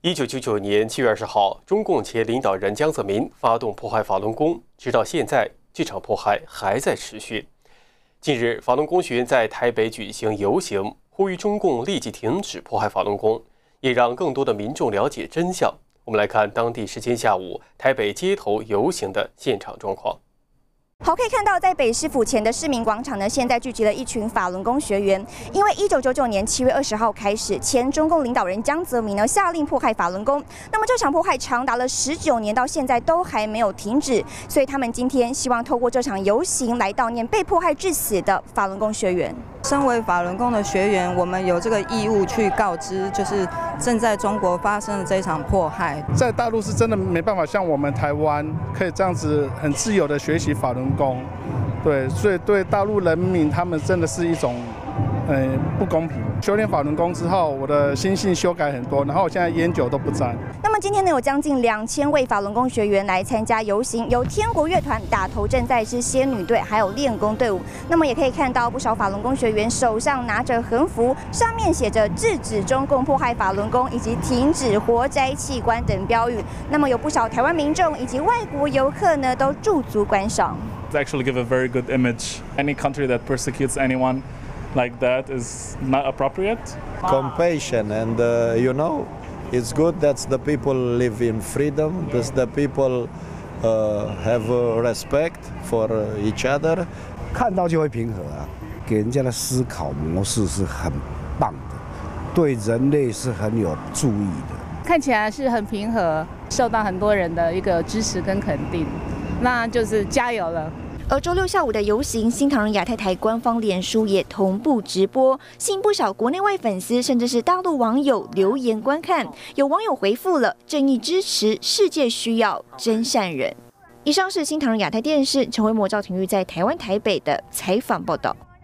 1999年7月20号，中共前领导人江泽民发动破坏法轮功，直到现在，这场迫害还在持续。近日，法轮功学员在台北举行游行，呼吁中共立即停止迫害法轮功，也让更多的民众了解真相。我们来看当地时间下午台北街头游行的现场状况。 好，可以看到，在北市府前的市民广场呢，现在聚集了一群法轮功学员。因为1999年7月20号开始，前中共领导人江泽民呢下令迫害法轮功，那么这场迫害长达了19年，到现在都还没有停止。所以他们今天希望透过这场游行来悼念被迫害致死的法轮功学员。 身为法轮功的学员，我们有这个义务去告知，就是正在中国发生的这一场迫害。 在大陆是真的没办法像我们台湾可以这样子很自由的学习法轮功，对，所以对大陆人民他们真的是一种不公平。修炼法轮功之后，我的心性修改很多，然后我现在烟酒都不沾。 那么今天呢，有将近2000位法轮功学员来参加游行，由天国乐团打头阵，再是仙女队，还有练功队伍。那么也可以看到不少法轮功学员手上拿着横幅，上面写着"制止中共迫害法轮功"以及"停止活摘器官"等标语。那么有不少台湾民众以及外国游客呢，都驻足观赏。 Actually, give a very good image. Any country that persecutes anyone like that is not appropriate. Compassion and it's good that the people live in freedom. That the people have respect for each other. 看到就会平和啊，给人家的思考模式是很棒的，对人类是很有注意的。 看起来是很平和，受到很多人的一个支持跟肯定，那就是加油了。 而周六下午的游行，新唐人亚太台官方脸书也同步直播，吸引不少国内外粉丝，甚至是大陆网友留言观看。有网友回复了："正义支持，世界需要真善人。"以上是新唐人亚太电视陈维模、赵廷玉在台湾台北的采访报道。